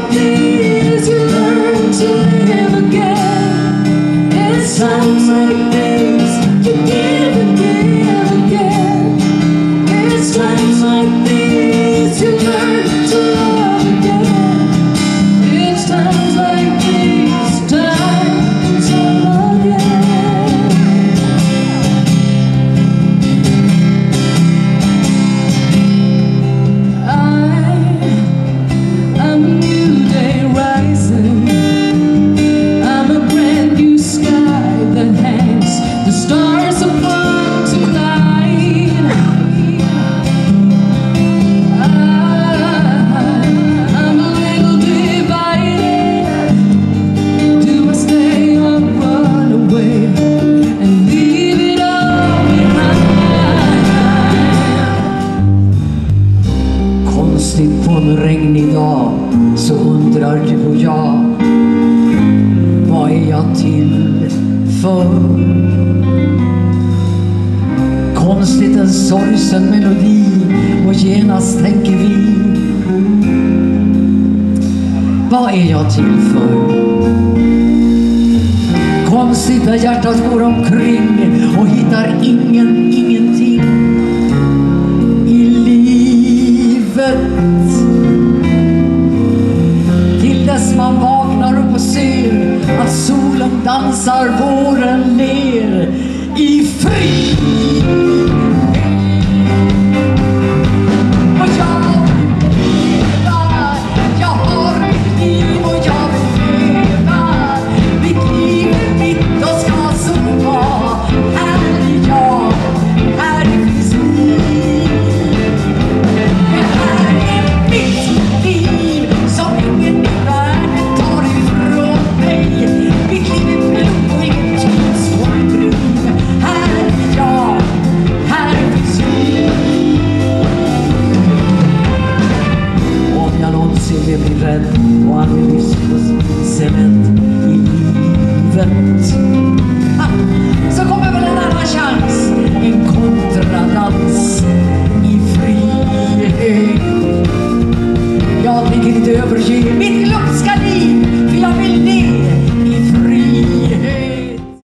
like these you learn to live again. It's times like these you give and give again. It's times like these you learn to love again. It's times like these, times again. I'm a new day rising. I'm a brand new sky that hangs the stars upon tonight. I'm a little divided. Do I stay or run away and leave it all behind? Konstigt på en regnig dag så undrar du och jag, vad är jag till för? Konstigt en sorgsen melodi och genast tänker vi, vad är jag till för? Konstigt när hjärtat går omkring och hittar ingenting i livet. Till dess man vaknar upp och ser att solen dansar, våren ler i frid